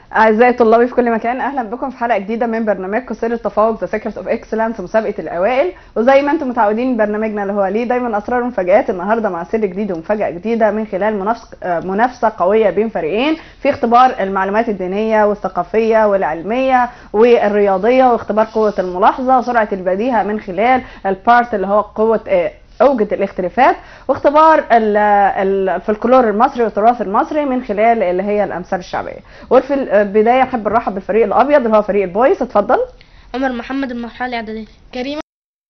أعزائي طلابي في كل مكان، أهلا بكم في حلقة جديدة من برنامجكم سر التفوق ذا سيكريت اوف اكسلنس، مسابقة الأوائل. وزي ما أنتم متعودين برنامجنا اللي هو ليه دايما أسرار ومفاجآت، النهارده مع سر جديد ومفاجأة جديدة من خلال منافسة قوية بين فريقين في اختبار المعلومات الدينية والثقافية والعلمية والرياضية، واختبار قوة الملاحظة وسرعة البديهة من خلال البارت اللي هو قوة اوجد الاختلافات، واختبار الفلكلور المصري والتراث المصري من خلال اللي هي الامثال الشعبيه. وفي البدايه احب نرحب بالفريق الابيض اللي هو فريق البويز. اتفضل. عمر محمد، المرحله الاعداديه. كريمه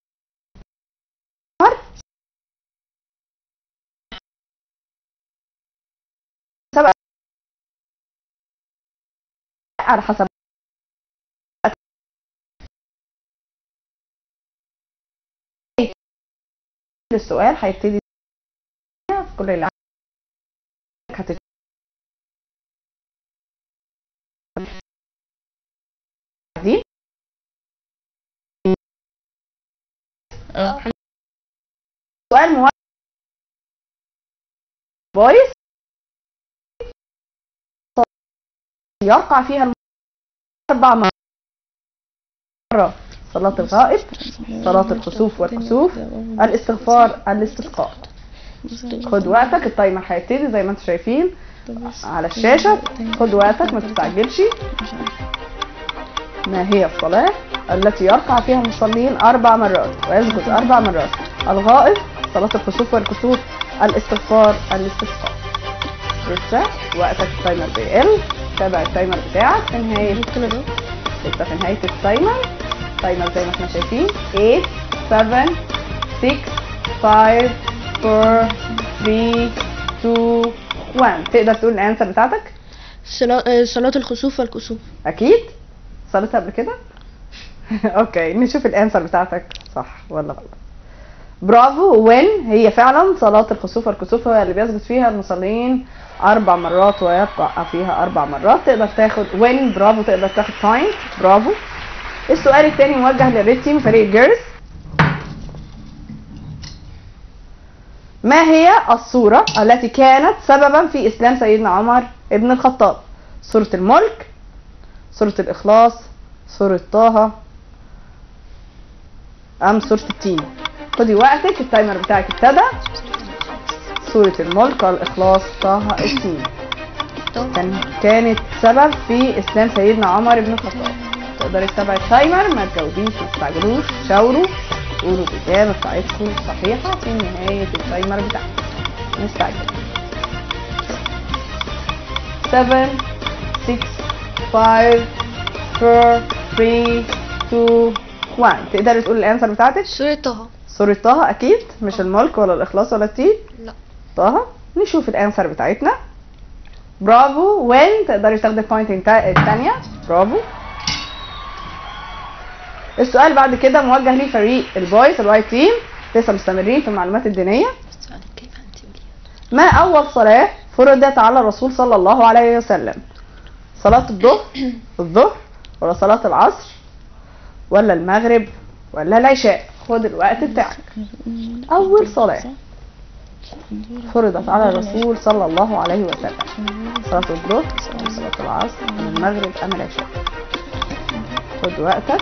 على حسب السؤال هيبتدي في كل اللي دي سؤال موجه بويز يرقع فيها 4 مرات: صلاة الغائب، صلاة الخسوف والكسوف، الاستغفار، الاستسقاء. خد وقتك، التايمر هيبتدي زي ما انتم شايفين على الشاشة. خد وقتك ما تستعجلش. ما هي الصلاة التي يركع فيها المصلين 4 مرات ويسجد 4 مرات؟ الغائب، صلاة الخسوف والكسوف، الاستغفار، الاستسقاء. لسه وقتك، التايمر بيقل. تابع التايمر بتاعك في نهاية لسه في نهاية التايمر زي ما احنا شايفين. 8 7 6 5 4 3 2 1. تقدر تقول الانسر بتاعتك؟ صلاه الخسوف والكسوف. اكيد صليتها قبل كده. اوكي، نشوف الانسر بتاعتك صح ولا غلط. برافو. وين هي فعلا صلاة الخسوف والكسوف، هو اللي بيسجد فيها المصلين 4 مرات ويركع فيها 4 مرات. تقدر تاخد وين. برافو، تقدر تاخد بوينت. برافو. السؤال الثاني موجه للريد تيم، فريق الجيرلز. ما هي الصورة التي كانت سببا في إسلام سيدنا عمر ابن الخطاب؟ سورة الملك، سورة الإخلاص، سورة طه، أم سورة التين؟ خدي وقتك، التايمر بتاعك ابتدى. سورة الملك، الإخلاص، طه، التين. كانت سبب في إسلام سيدنا عمر بن الخطاب. تقدري تتابعي التايمر، ما تجاوبيش، ما تستعجلوش، شاوروا، قولوا الإجابة بتاعتكم صحيحة في نهاية التايمر بتاعكم. نستعجل. 7 6 5 4 3 2 1. تقدري تقولي الانسر بتاعتك؟ سورة طه. سورة طه اكيد، مش الملك ولا الاخلاص ولا التين؟ لا، طه. نشوف الانسر بتاعتنا. برافو. وين تقدري تاخدي البوينت الثانيه. برافو. السؤال بعد كده موجه لفريق البويز الوايت تيم. لسه مستمرين في المعلومات الدينيه. ما اول صلاه فرضت على الرسول صلى الله عليه وسلم؟ صلاه الظهر ولا صلاه العصر ولا المغرب ولا العشاء؟ خد الوقت بتاعك. اول صلاه فرضت على الرسول صلى الله عليه وسلم: صلاه الظهر ولا صلاه العصر ولا المغرب ام العشاء؟ خد وقتك.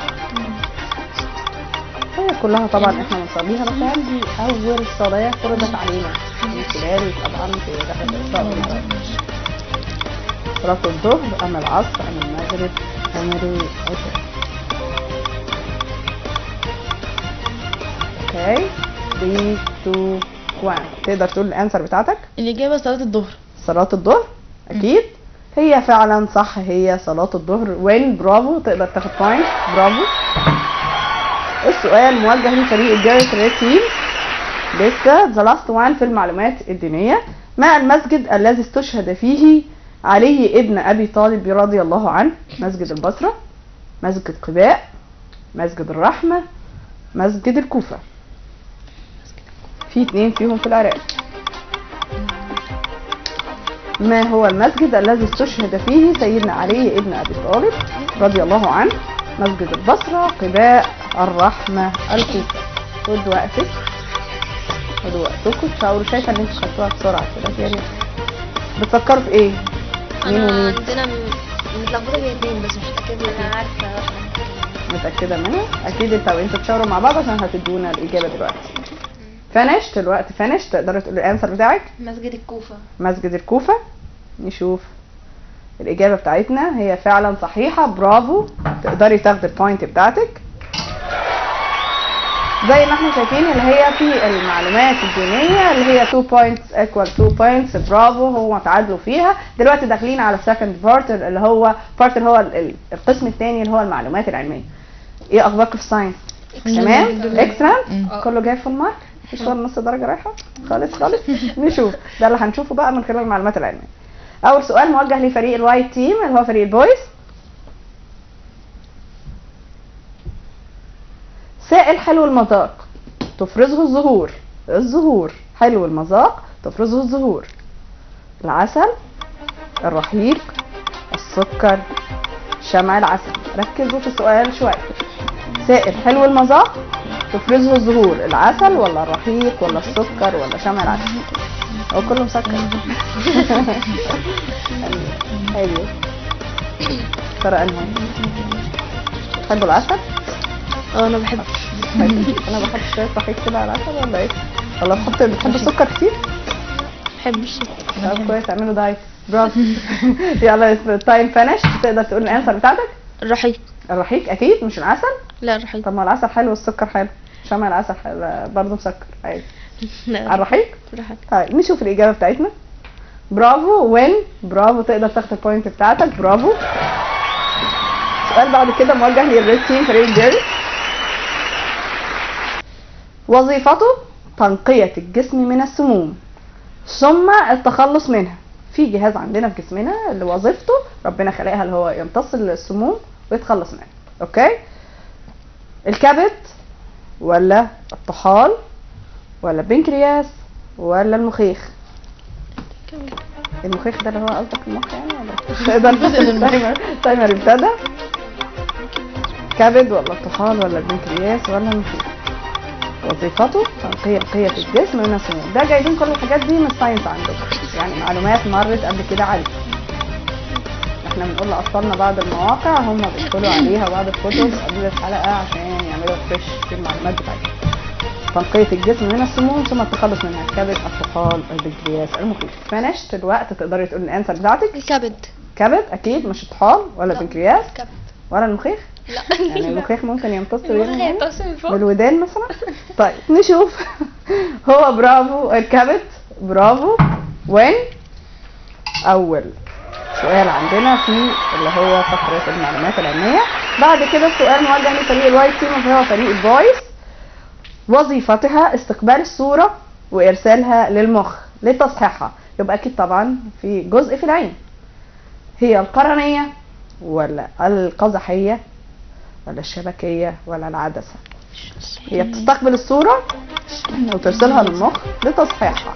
هي كلها طبعا احنا بنصليها، بس عندي اول صلاه فرضت علينا من خلال طبعا في رحله الاسراء والمعراج: صلاه الظهر ام العصر ام المغرب ام العشاء؟ اوكي، 3 2 1. تقدر تقول الانسر بتاعتك؟ الاجابه صلاه الظهر. صلاه الظهر اكيد. هي فعلا صح، هي صلاه الظهر. وين. برافو، تقدر تاخد بوينت. برافو. السؤال موجه لفريق الجيرلز ريد تيم. لسه ذا لاست وان في المعلومات الدينيه. ما المسجد الذي استشهد فيه علي ابن ابي طالب رضي الله عنه؟ مسجد البصره، مسجد قباء، مسجد الرحمه، مسجد الكوفه. في 2 فيهم في العراق. ما هو المسجد الذي استشهد فيه سيدنا علي ابن ابي طالب رضي الله عنه؟ مسجد البصره، قباء، الرحمه، الكوفه. خد وقتك، خدوا وقتكم تشاوروا. شايفه ان انتوا خدتوها بسرعه كده. يعني بتفكروا في ايه؟ مين ومين؟ عندنا متلخبطه بين اتنين بس مش متاكده. انا عارفه متأكدة منها؟ أكيد أنت وأنتوا تشاوروا مع بعض عشان هتدونا الإجابة دلوقتي. فينشت الوقت، فينش. تقدري تقولي الأنسر بتاعك؟ مسجد الكوفه. مسجد الكوفة. نشوف الإجابة بتاعتنا هي فعلا صحيحة، برافو. تقدري تاخدي البوينت بتاعتك. زي ما احنا شايفين اللي هي في المعلومات الدينية اللي هي 2 points equal 2 points، برافو. هو تعادلوا فيها. دلوقتي داخلين على second part اللي هو القسم الثاني اللي هو المعلومات العلمية. ايه اخباركم في الساينس؟ تمام؟ اكسلنت. كله جاي فول مارك؟ مش ولا نص درجة رايحة؟ خالص خالص. نشوف ده اللي هنشوفه بقى من خلال المعلومات العلمية. اول سؤال موجه لفريق الوايت تيم اللي هو فريق البويز. سائل حلو المذاق تفرزه الزهور. الزهور حلو المذاق تفرزه الزهور. العسل، الرحيق، السكر، شمع العسل. ركزوا في السؤال شوية. سائل حلو المذاق تفرزه الزهور، العسل ولا الرحيق ولا السكر ولا شمع العسل؟ هو كله مسكر. حلو. ترى انهي تحبوا العسل؟ انا بحب. انا بحط شويه رحيق كده على العسل ولا ايه؟ ولا بتحب السكر كتير؟ بحب الشطة. طب كويس، اعملوا دايت. برافو. يلا التايم فينش. تقدر تقول الانسر بتاعتك؟ الرحيق. الرحيق اكيد مش العسل؟ لا الرحيق. طب ما العسل حلو والسكر حلو. شمع العسل برضه مسكر عادي. لا الرحيق؟ الرحيق. طيب نشوف الاجابه بتاعتنا. برافو وين. برافو. تقدر تاخد البوينت بتاعتك. برافو. سؤال بعد كده موجه للريد تيم فريق الجيرل. وظيفته تنقية الجسم من السموم ثم التخلص منها. في جهاز عندنا في جسمنا اللي وظيفته ربنا خلقها اللي هو يمتص السموم ويتخلص منها. اوكي؟ الكبد ولا الطحال ولا البنكرياس ولا المخيخ؟ المخيخ ده اللي هو قصدك المخ يعني ولا تقدر التايمر ابتدى. كبد ولا الطحال ولا البنكرياس ولا المخيخ؟ وظيفته تنقية الجسم من السموم. ده جايبين كل الحاجات دي من الساينس عندكم، يعني معلومات مرت قبل كده عليكم. احنا بنقول لاطفالنا بعض المواقع هم بيدخلوا عليها بعض الكتب قبل الحلقه عشان يعملوا فريش في المعلومات بتاعتهم. تنقية الجسم من السموم ثم التخلص منها. الكبد، الطحال، البنكرياس، المخيخ. فنشت الوقت. تقدري تقولي الانسر بتاعتك؟ الكبد. كبد اكيد مش الطحال ولا البنكرياس كبد. ولا المخيخ؟ لا يعني المخيخ ممكن يمتص يمتص من فوق بالودان مثلا. طيب نشوف. هو برافو الكبد. برافو. وين اول سؤال عندنا في اللي هو فقرة المعلومات العلمية. بعد كده السؤال موجه لفريق الوايت تيم وهو فريق البويز. وظيفتها استقبال الصورة وارسالها للمخ لتصحيحها. يبقى اكيد طبعا في جزء في العين. هي القرنية ولا القزحية ولا الشبكية ولا العدسة؟ هي بتستقبل الصورة وترسلها للمخ لتصحيحها.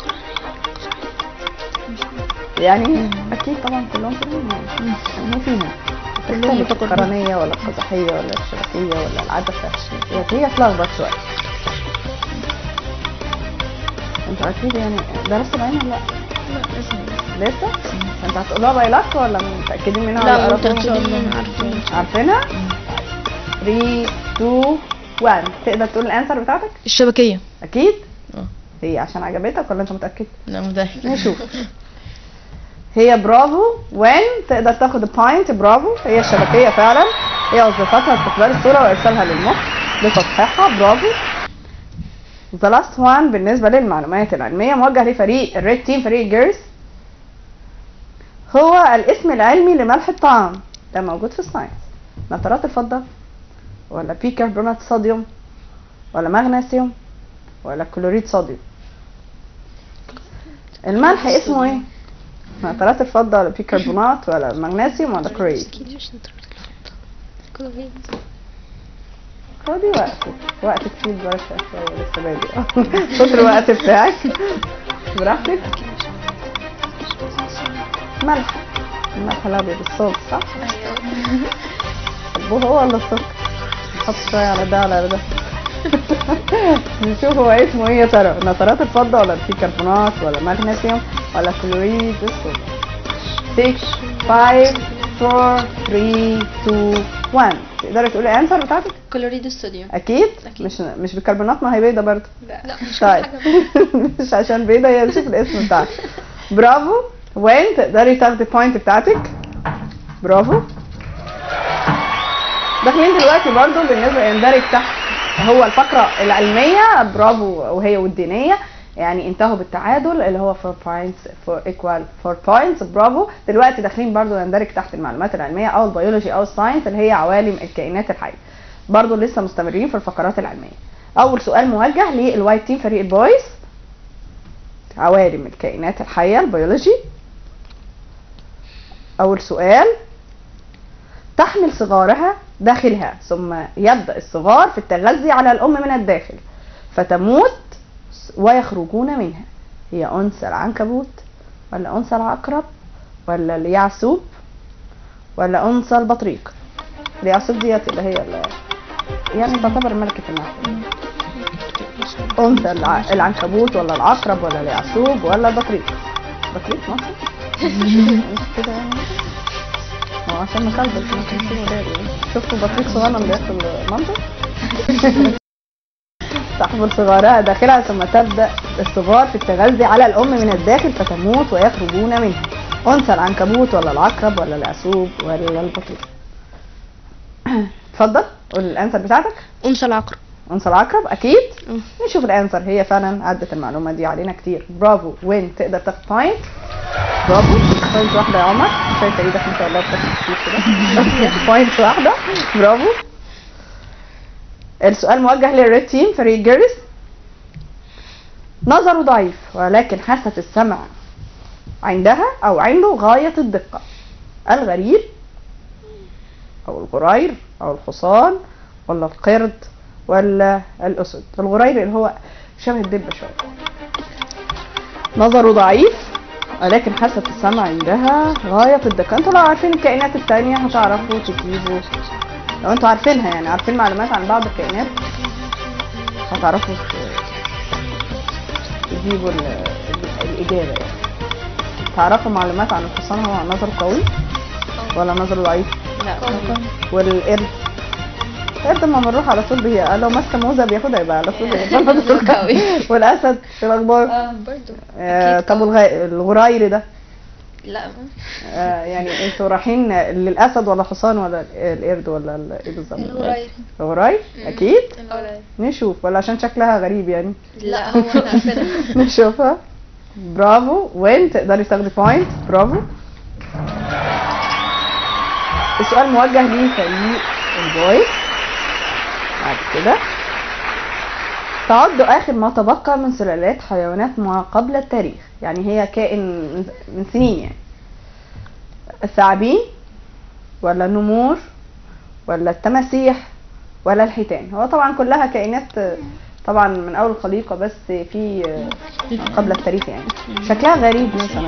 يعني اكيد طبعا كلهم كلهم يعني فيهم تختلف القرنية ولا القزحية ولا الشبكية ولا العدسة. هي تلخبط شوية. انتوا اكيد يعني درستوا العين ولا لا؟ لا لسه؟ انت هتقولوها بايلك ولا متأكدين منها؟ لا متأكدين عارفينها؟ 3 2 1. تقدر تقول الانسر بتاعتك؟ الشبكية. اكيد؟ هي عشان عجبتك ولا انت متأكد؟ لا متأكد. نشوف. هي برافو. وين تقدر تاخد البوينت. برافو. هي الشبكية فعلا. هي وظيفتها استقبال الصورة وارسالها للمخ لتصحيحها. برافو. The last one بالنسبة للمعلومات العلمية موجه لفريق الريد تيم فريق الجيرلز. هو الاسم العلمي لملح الطعام. ده موجود في الساينس. نترات الفضة ولا بيكربونات صوديوم ولا مغنيسيوم ولا كلوريد صوديوم؟ الملح اسمه ايه؟ نترات الفضة ولا بيكربونات ولا مغنيسيوم ولا كلوريد؟ خدي وقت كتير برشا شوية لسه بادئ. خد الوقت بتاعك براحتك. ملح. الملح الابيض الصوص صح؟ طب هو ولا السكر؟ نحط شوية على ده على ده. نشوف هو اسمه ايه يا ترى. نترات الفضة ولا بيكربونات ولا مغنيسيوم ولا كلوريد الصوديوم؟ 6 5 4 3 2 1. تقدري تقولي الانسر بتاعتك؟ كلوريد الصوديوم. اكيد. أكيد. مش بيكربونات، ما هي بيضه برضه. لا مش كل طيب حاجه. مش عشان بيضه هي، نشوف الاسم بتاعها. برافو. وين تقدري تاخدي البوينت بتاعتك. برافو. داخلين دلوقتي برضو بالنسبه يندرج تحت هو الفقره العلميه. برافو. وهي والدينيه، يعني انتهوا بالتعادل اللي هو 4 points for equal 4 points. برافو. دلوقتي داخلين برضو يندرج تحت المعلومات العلميه او البيولوجي او الساينس اللي هي عوالم الكائنات الحيه. برضو لسه مستمرين في الفقرات العلميه. اول سؤال موجه للوايت تيم فريق البويز. عوالم الكائنات الحيه البيولوجي. اول سؤال: تحمل صغارها داخلها ثم يبدأ الصغار في التغذي على الأم من الداخل فتموت ويخرجون منها. هي أنثى العنكبوت ولا أنثى العقرب ولا اليعسوب ولا أنثى البطريق؟ اليعسوب ديت اللي هي يعني تعتبر ملكة النحل. أنثى العنكبوت ولا العقرب ولا اليعسوب ولا البطريق؟ بطريق مصر؟ مش كده يعني؟ هو عشان مكلبس ممكن نسيبه ولادي. شفتوا بطريق صغنن بياكل منطق؟ تحمل صغارها داخلها ثم تبدأ الصغار في التغذي على الأم من الداخل فتموت ويخرجون منها. أنثى العنكبوت ولا العقرب ولا اليعسوب ولا البطريق؟ اتفضل قول الانسر بتاعتك. انثى العقرب. انثى العقرب اكيد. نشوف الانسر. هي فعلا عدت المعلومه دي علينا كتير. برافو. وين تقدر تاخد بوينت. برافو. بوينت واحده يا عمر. شايفه ايدك ما شاء الله بتاخد كتير كده. بوينت واحده. برافو. السؤال موجه للريد تيم فريق جيرس. نظره ضعيف ولكن حاسه السمع عندها او عنده غايه الدقه. الغريب او الغرير او الحصان ولا القرد ولا الاسد؟ الغرير اللي هو شبه الدبه شويه. نظره ضعيف ولكن حاسه السمع عندها غايه الدقه. انتوا لو عارفين الكائنات التانية هتعرفوا تجيبوا، لو انتوا عارفينها يعني عارفين معلومات عن بعض الكائنات هتعرفوا تجيبوا الاجابه يعني. تعرفوا معلومات عن الحصان، هو نظره قوي ولا نظره ضعيف؟ لا والقرد؟ القرد لما بنروح على طول لو ماسكه موزه بياخدها يبقى على طول نظره قوي. والاسد في الاخبار برضو. طب الغراير ده؟ لا يعني انتوا رايحين للاسد ولا حصان ولا القرد ولا ايه بالظبط؟ الغراير. الغراير اكيد. الغراير. نشوف ولا عشان شكلها غريب يعني؟ لا هو احنا عارفينها. نشوفها. برافو. وين تقدري تاخدي بوينت. برافو. السؤال موجه لفريق البويز. بعد كده: تعد آخر ما تبقى من سلالات حيوانات ما قبل التاريخ، يعني هي كائن من سنين يعني. الثعابين ولا النمور ولا التماسيح ولا الحيتان؟ هو طبعا كلها كائنات طبعا من أول الخليقة بس في قبل التاريخ يعني. شكلها غريب مثلا.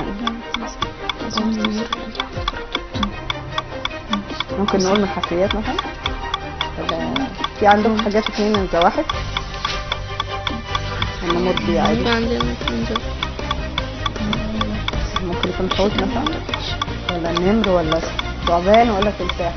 ممكن نقول من الحفريات مثلا، ولا في عندهم حاجات اتنين من الزواحف؟ النمور دي عادي. ممكن يكون حوت مثلا ولا النمر ولا ثعبان ولا تمساح؟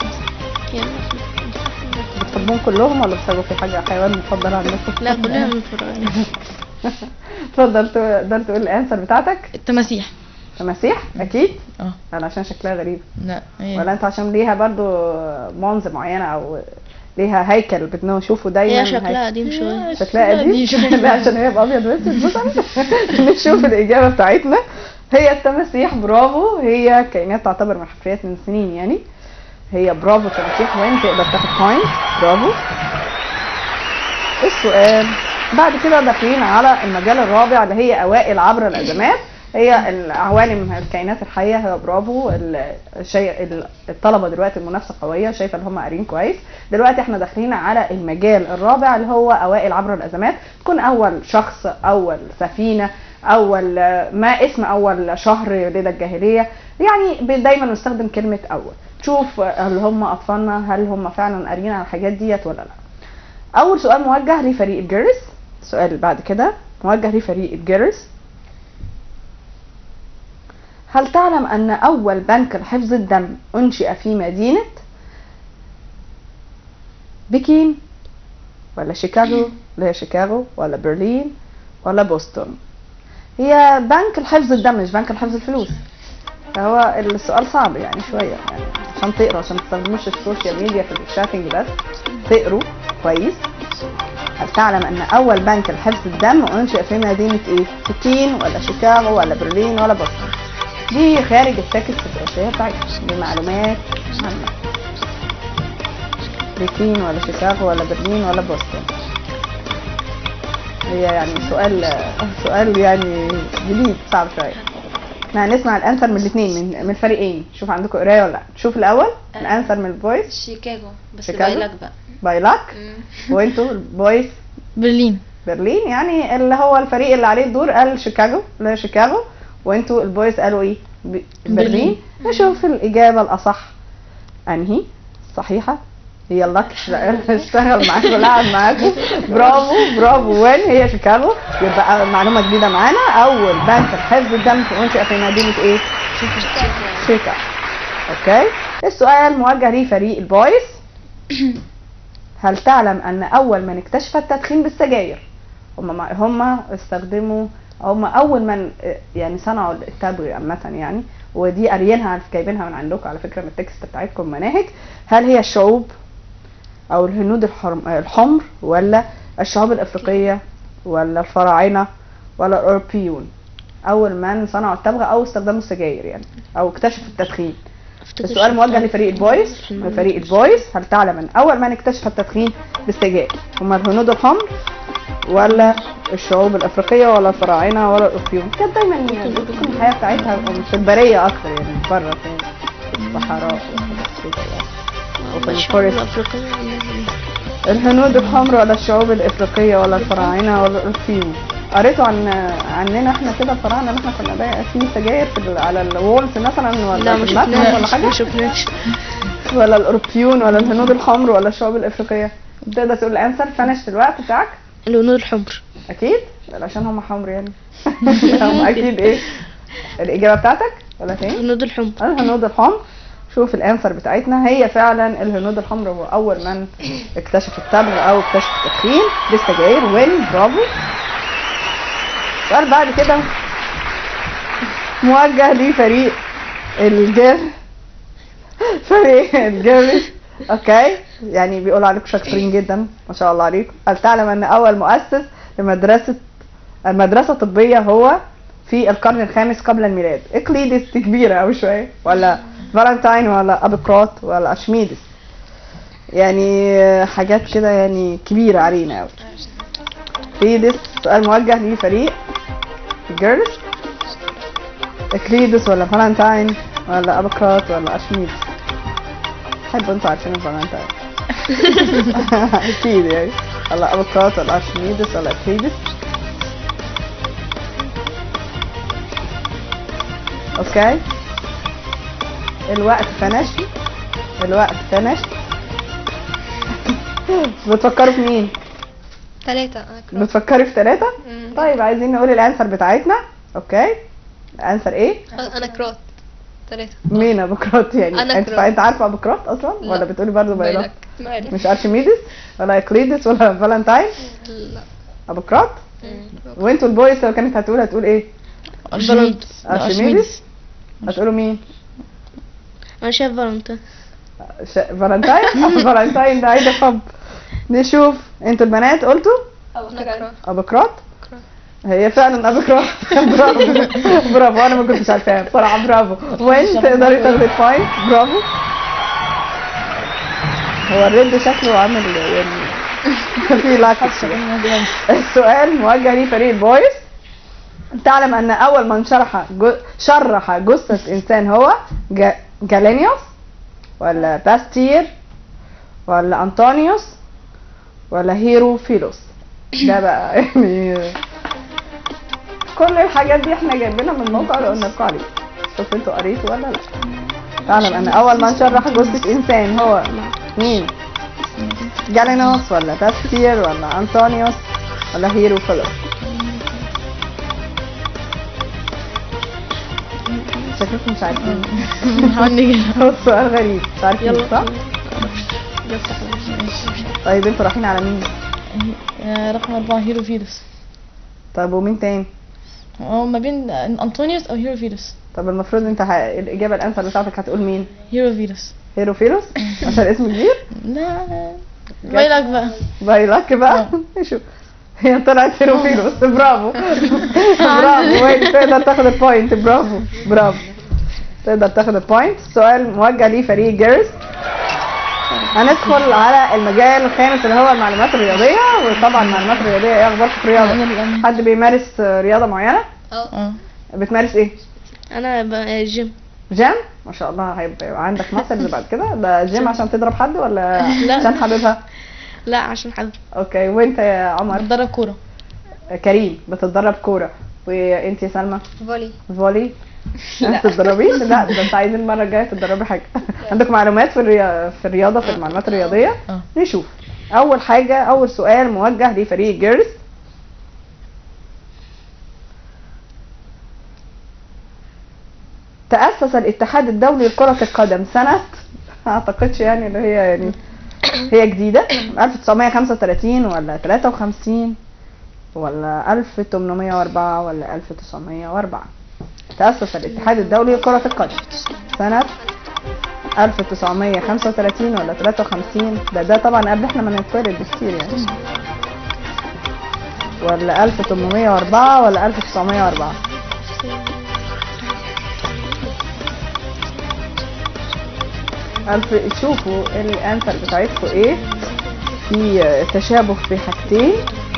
بتحبهم كلهم ولا بتحبوا في حاجة حيوان مفضل عندكم؟ لا كلنا بنتفرج. اتفضل تقدر تقول الانسر بتاعتك. التماسيح. تماسيح اكيد. انا عشان شكلها غريب. لا ولا انت عشان ليها برضو مونز معينه او ليها هيكل بنشوفه دايما؟ هي شكلها قديم شويه. شكلها قديم. لا عشان هي بابيض واسود مثلا. نشوف الاجابه بتاعتنا. هي التماسيح. برافو. هي كائنات تعتبر من الحفريات من سنين يعني. هي برافو تماسيح. وين تقدر تاخد بوينت. برافو. السؤال بعد كده داخلين على المجال الرابع اللي هي اوائل عبر الازمات. هي العوالم الكائنات الحيه. هي برافو. الطلبه دلوقتي المنافسه قويه، شايفه ان هم قارين كويس. دلوقتي احنا داخلين على المجال الرابع اللي هو اوائل عبر الازمات. تكون اول شخص، اول سفينه، اول ما اسم اول شهر لدى الجاهليه، يعني دايما نستخدم كلمه اول. تشوف هل هم اطفالنا، هل هم فعلا قارين على الحاجات ديت ولا لا. اول سؤال موجه لفريق الجرس. السؤال بعد كده موجه لفريق الجرس. هل تعلم أن أول بنك لحفظ الدم أنشئ في مدينة بكين ولا شيكاغو، اللي هي شيكاغو، ولا برلين ولا بوسطن؟ هي بنك لحفظ الدم مش بنك لحفظ الفلوس، فهو السؤال صعب يعني شوية يعني، عشان تقروا، عشان ما تستخدموش السوشيال ميديا في الشاتنج بس، تقروا كويس. هل تعلم أن أول بنك لحفظ الدم أنشئ في مدينة إيه؟ بكين ولا شيكاغو ولا برلين ولا بوسطن؟ دي خارج التكست الدراسية بتاعتنا، دي معلومات عامة. بكين ولا شيكاغو ولا برلين ولا بوسطن؟ هي يعني سؤال يعني جديد صعب شوية. احنا هنسمع الانسر من الاثنين، من الفريقين. شوف عندكم قرايه ولا لا. شوف الاول الانسر من البويز. شيكاغو، بس شيكاغو؟ بايلك بقى. بايلاك. وانتوا البويز برلين. برلين، يعني اللي هو الفريق اللي عليه الدور قال شيكاغو، لا شيكاغو، وانتوا البويز قالوا ايه؟ برلين. نشوف الاجابه الاصح انهي صحيحه. هي اللك اشتغل معاكم، لعب معاكم، برافو برافو. وين هي؟ شيكاغو. يبقى معلومه جديده معانا، اول بنك لحفظ الدم انشئ في مدينه ايه؟ شيكاغو. اوكي. السؤال موجه لفريق البويز. هل تعلم ان اول من اكتشف التدخين بالسجاير هم استخدموا، هم اول من يعني صنعوا التبغ عامه يعني، ودي قاريينها جايبينها من عندكم على فكره من التكست بتاعتكم مناهج. هل هي الشعوب او الهنود الحمر ولا الشعوب الافريقيه ولا الفراعنه ولا الاوروبيون؟ اول من صنعوا التبغ او استخدموا السجاير يعني، او اكتشفوا التدخين. السؤال موجه لفريق البويز. فريق البويز، هل تعلم ان اول من اكتشف التدخين بالسجاير هم الهنود الحمر ولا الشعوب الافريقيه ولا الفراعنه ولا الاوروبيون؟ كانت دايما يعني تكون الحياه بتاعتها في البريه اكتر يعني، بره في الصحراء وحاجات كده يعني، وفي الفورست. الهنود الحمر ولا الشعوب الافريقيه ولا الفراعنه ولا الاوروبيون؟ قريتوا عننا احنا كده الفراعنه، ان احنا كنا بقى في سجاير على الوولز مثلا، ولا في المتحف ولا حاجه؟ ما شفناش. ولا الاوروبيون ولا الهنود الحمر ولا الشعوب الافريقيه؟ تقدر تقول الانسر؟ فنشت الوقت بتاعك. الهنود الحمر. اكيد عشان هم حمر يعني. هم اكيد ايه الاجابه بتاعتك ولا فين؟ الهنود الحمر. الهنود الحمر. شوف الانسر بتاعتنا، هي فعلا الهنود الحمر هو اول من اكتشف التبغ او اكتشف التدخين بالسجاير. وين؟ برافو. السؤال بعد كده موجه لفريق فريق الجيرل. اوكي، يعني بيقولوا عليكم شاطرين جدا ما شاء الله عليكم. هل تعلم ان اول مؤسس المدرسه الطبيه هو في القرن الخامس قبل الميلاد؟ اقليدس دي كبيره قوي شويه، ولا فالنتاين ولا ابيقراط ولا ارشميدس؟ يعني حاجات كده يعني كبيره علينا قوي. اقليدس. سؤال موجه لفريق الجيرلز. اقليدس ولا فالنتاين ولا ابيقراط ولا ارشميدس؟ حبوا انتوا عارفين الفالنتاين. اكيد يعني، ولا ابيقراط ولا ارشميدس ولا اقليدس؟ اوكي، الوقت فنش. بتفكروا في مين؟ 3. بتفكري في 3؟ طيب عايزين نقول الانسر بتاعتنا. اوكي، الانسر ايه؟ انكروت. 3. مين ابوكرات يعني؟ أنكروت. انت عارفه ابوكرات اصلا لا. ولا بتقولي برضه بايلك؟ ما عارف. مش ارشميدس ولا اقليدس ولا فالنتاين؟ لا. ابوكرات. وانتوا البويس لو كانت هتقول ايه؟ ارشميدس. هتقولوا مين؟ انا شايف فالنتاين. فالنتاين. فالنتاين ده عيد الحب. نشوف انتوا البنات قلتوا ابوكرات. هي فعلا ابوكرات. برافو. انا ما كنتش عارفاها بصراحه. برافو. وين تقدري تاخدي البوينت. برافو. هو الرد شكله عامل يعني في لاكس. السؤال موجه لفريق البويز. تعلم ان اول من شرح جثة انسان هو جالينيوس ولا باستير ولا انطونيوس ولا هيروفيلوس؟ ده بقى يعني كل الحاجات دي احنا جايبينها من الموقع اللي قلنا لكم عليه. شوف انتوا قريتوا ولا لا. تعلم ان اول من شرح جثة انسان هو مين؟ جالينوس ولا باستير ولا انطونيوس ولا هيروفيلوس؟ شكلكم مش عارفين. نحاول نجيبها. هو السؤال غريب، مش عارفين يلا. صح؟ يلا خلاص. طيب انتوا رايحين على مين؟ رقم 4 هيرو فيروس. طب ومين تاني؟ هو ما بين انطونيوس او هيرو فيروس. طب المفروض انت الاجابه الانسر بتاعتك هتقول مين؟ هيرو فيروس. هيرو فيروس عشان اسم كبير. لا بايلك بقى. باي لك بقى. شوف هي طلعت هيرو فيروس. برافو برافو، وين تقدر تاخد البوينت. برافو برافو، تقدر تاخد البوينت. سؤال موجه لفريق جيرز. هندخل على المجال الخامس اللي هو المعلومات الرياضيه. وطبعا المعلومات الرياضيه ايه اخبارك في الرياضه؟ حد بيمارس رياضه معينه؟ اه بتمارس ايه؟ انا جيم. جيم؟ ما شاء الله، هيبقى عندك ماسلز بعد كده. ده جيم عشان تضرب حد ولا لا. عشان حاببها؟ لا عشان حابب. اوكي، وانت يا عمر؟ بتدرب كوره. كريم بتتدرب كوره. وانت يا سلمى؟ فولي. فولي؟ انت بتتدربي؟ لا ده انت عايزين المره الجايه تتدربي حاجه. عندك معلومات في الرياضه، في المعلومات الرياضيه؟ نشوف. اول حاجه، اول سؤال موجه لفريق جيرز. تأسس الاتحاد الدولي لكرة القدم سنة، اعتقدش يعني اللي هي يعني هي جديدة، 1935 ولا 53 ولا 1804 ولا 1904؟ تأسس الاتحاد الدولي لكرة القدم سنة 1935 ولا 53؟ ده طبعا قبل احنا ما نتولد بكتير يعني. ولا 1804 ولا 1904؟ شوفوا الانسر بتاعتكم ايه. في تشابه في حاجتين،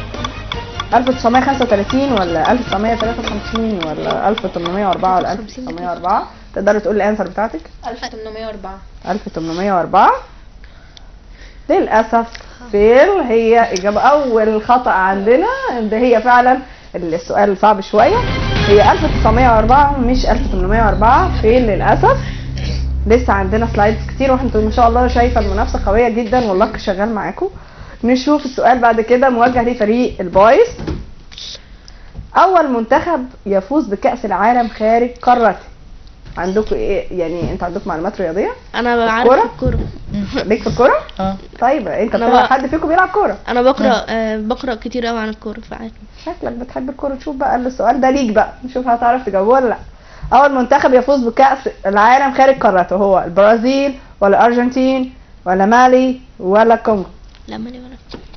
1935 ولا 1953 ولا 1804 ولا 1904؟ تقدروا تقول الانسر بتاعتك؟ 1804. 1804 للاسف فيل. هي اجابه اول خطا عندنا. ده هي فعلا السؤال صعب شويه، هي 1904 مش 1804. فيل للاسف. لسه عندنا سلايدز كتير وانتوا ما شاء الله شايفه المنافسه قويه جدا واللك شغال معاكم. نشوف السؤال بعد كده موجه لفريق البويز. اول منتخب يفوز بكأس العالم خارج قارته. عندكم ايه يعني؟ انتوا عندكم معلومات رياضيه؟ انا بعرف الكورة؟ الكوره. ليك في الكوره؟ طيب انت أنا بتعرف بقى- حد فيكم بيلعب كوره؟ انا بقرا كتير قوي عن الكوره فعارف. شكلك بتحب الكوره. تشوف بقى السؤال ده ليك بقى، نشوف هتعرف تجاوبه ولا لا. اول منتخب يفوز بكأس العالم خارج قارته هو البرازيل ولا الارجنتين ولا مالي ولا كونغو؟ لا ماني ولا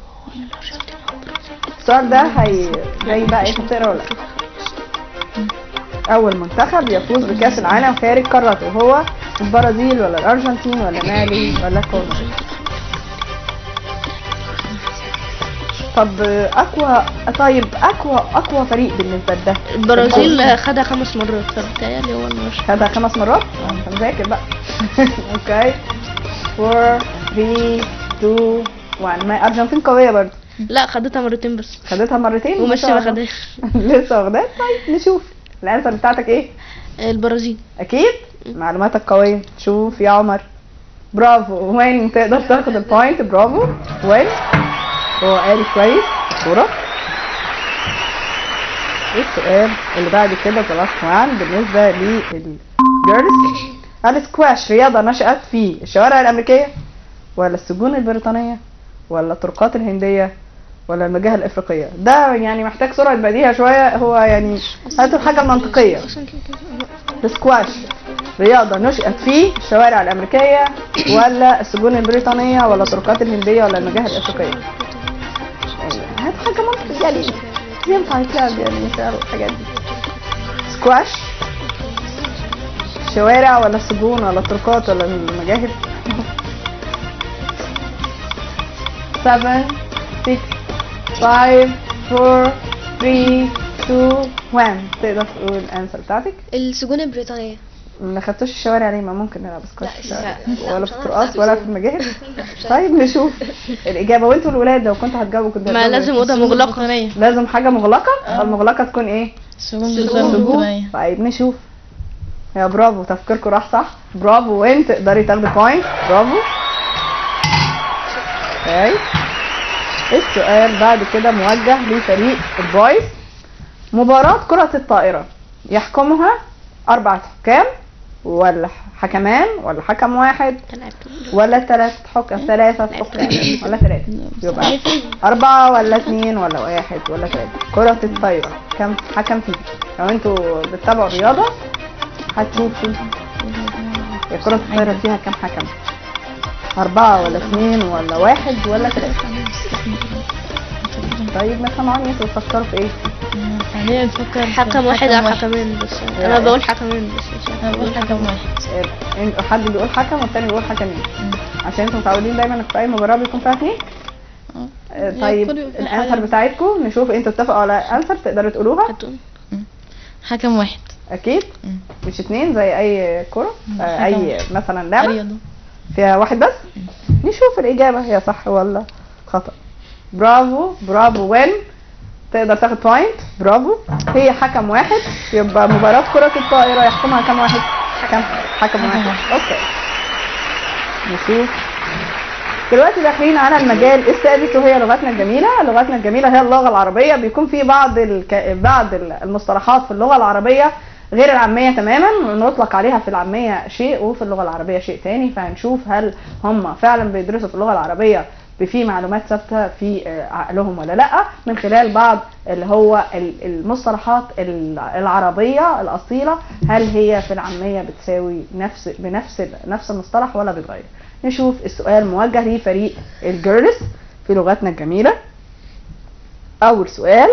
السؤال ده زي بقى ايه، تقرا ولا لا؟ اول منتخب يفوز بكأس العالم خارج قارته هو البرازيل ولا الارجنتين ولا مالي ولا كونغو؟ طب اقوى فريق بالنسبه لده؟ البرازيل خدها 5 مرات فبالتالي هو المرشح. خدها 5 مرات؟ انت مذاكر بقى. اوكي 4 3 2 1. ما الارجنتين قويه برضه. لا خدتها مرتين بس خدتها مرتين ومشي ما خدهاش. لسه واخداها. طيب نشوف الانسر بتاعتك ايه. البرازيل. اكيد معلوماتك قويه. شوف يا عمر، برافو. وين تقدر تاخد البوينت؟ برافو. وين هو قاري كويس الكوره. السؤال اللي بعد كده ذا لاست وان بالنسبه للجيرلز. السكواش رياضه نشأت في الشوارع الامريكيه ولا السجون البريطانيه ولا الطرقات الهنديه ولا المجاهل الافريقيه؟ ده يعني محتاج سرعه بديهه شويه. هو يعني هاتوا الحاجه المنطقيه. السكواش رياضه نشأت في الشوارع الامريكيه ولا السجون البريطانيه ولا الطرقات الهنديه ولا المجاهل الافريقيه؟ هات حاجه منطقيه يعني ينفع يتلعب يعني مثال الحاجات دي. سكواش، شوارع ولا السجون ولا الطرقات ولا المجاهل؟ 7 6 5 4 3 2 1. تقدر تقول الانسر بتاعتك؟ السجون البريطانية. ما خدتوش الشوارع ليه؟ ما ممكن نلعب سكواش في الشوارع لا، ولا في مش الطرقات هنلعب. ولا في المجاهل. طيب نشوف الاجابه. وانتوا الولاد لو كنتوا هتجاوبوا كنتوا ما هتجاوبوا لازم إيه؟ اوضه مغلقه. لازم حاجه مغلقه. المغلقه تكون ايه؟ سجون. طيب نشوف. يا برافو، تفكيركم راح صح. برافو. وين تقدري تاخدي بوينت. برافو. اوكي السؤال بعد كده موجه لفريق البويز. مباراة كرة الطائرة يحكمها 4 حكام ولا حكمان ولا حكم واحد ولا 3 حكام ولا 3؟ يبقى 4 ولا 2 ولا 1 ولا 3؟ كرة الطايرة كم حكم فيها؟ لو انتوا بتتابعوا الرياضة هتشوفوا كرة الطايرة فيها كم حكم؟ 4 ولا 2 ولا 1 ولا 3؟ طيب ما سمعوني، انتوا بتفكروا في ايه؟ خلينا نفكر حكم واحد او حكمين بس. انا بقول حكمين بس. انا بقول حكم واحد. حد بيقول حكم والتاني بيقول حكمين عشان انتوا متعودين دايما في اي مباراة بيكون فيها 2. طيب الانسر بتاعتكم نشوف انتوا اتفقوا على انسر تقدروا تقولوها؟ حكم واحد اكيد مش 2 زي اي كرة اي مثلا لعبة رياضة فيها واحد بس. نشوف الإجابة هي صح ولا خطأ. برافو برافو. وين تقدر تاخد بوينت. برافو. هي حكم واحد، يبقى مباراة كرة الطائرة يحكمها كم واحد؟ حكم واحد. اوكي نشوف دلوقتي داخلين على المجال السادس وهي لغتنا الجميلة. لغتنا الجميلة هي اللغة العربية. بيكون في بعض المصطلحات في اللغة العربية غير العامية تماما، ونطلق عليها في العامية شيء وفي اللغة العربية شيء تاني. فهنشوف هل هم فعلا بيدرسوا في اللغة العربية في معلومات ثابتة في عقلهم ولا لا، من خلال بعض اللي هو المصطلحات العربية الأصيلة، هل هي في العامية بتساوي نفس المصطلح ولا بيتغير. نشوف السؤال موجه لفريق الجيرلز في لغتنا الجميلة. أول سؤال: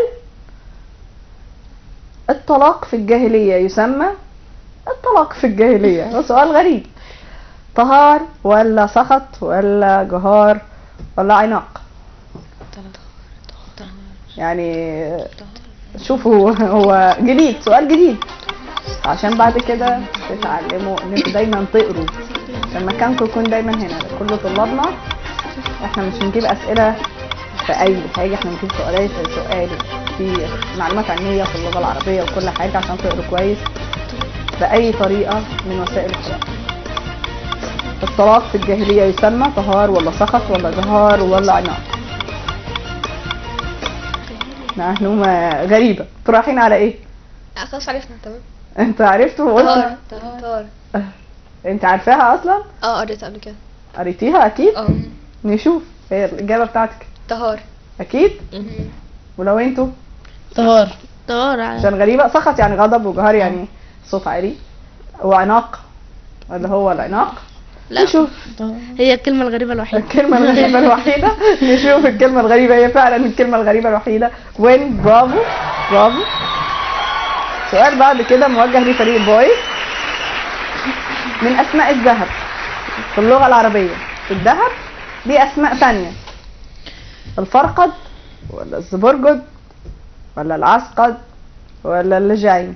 الطلاق في الجاهلية يسمى؟ الطلاق في الجاهلية هو سؤال غريب. طهار ولا سخط ولا جهار ولا عناق؟ يعني شوفوا هو جديد، سؤال جديد، عشان بعد كده تتعلموا ان انتوا دايما تقروا، عشان مكانكم يكون دايما هنا. كل طلابنا احنا مش بنجيب اسئله في اي حاجه، احنا بنجيب سؤال في معلومات علميه في اللغه العربيه وكل حاجه عشان تقروا كويس باي طريقه من وسائل القراءه. الطلاق في الجاهليه يسمى طهار ولا سخط ولا جهار ولا عناق؟ معلومه غريبه. انتوا رايحين على ايه؟ خلاص عرفنا. تمام. انت عرفتوا وقلت طهار. انت عارفاها اصلا؟ قريتها قبل كده. قريتيها اكيد؟ نشوف هي الاجابه بتاعتك. طهار اكيد. ولو انتوا؟ طهار. عشان غريبه. سخط يعني غضب، وجهار يعني صوت عالي، وعناق اللي هو العناق. لا نشوف هي الكلمة الغريبة الوحيدة. الكلمة الغريبة الوحيدة. نشوف الكلمة الغريبة، هي فعلا الكلمة الغريبة الوحيدة. وين؟ برافو برافو. سؤال بعد كده موجه لفريق البويز. من اسماء الذهب في اللغة العربية، الذهب دي اسماء ثانية: الفرقد ولا الزبرجد ولا العسقد ولا اللجين؟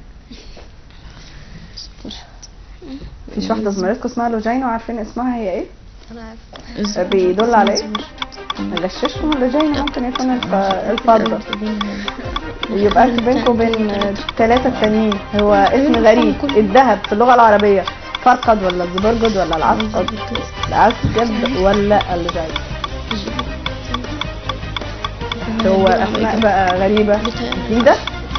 مفيش واحدة زميلتكم اسمها لجين وعارفين اسمها هي ايه؟ انا عارفه. بيدل على ايه؟ نغششكم. اللجين ممكن يكون الفضة. يبقى انتوا بينكم وبين 3 التانيين هو اسم غريب. الذهب في اللغة العربية فرقد ولا الزبرجد ولا العسقد ولا اللجين؟ هو اسماء بقى غريبة جديدة.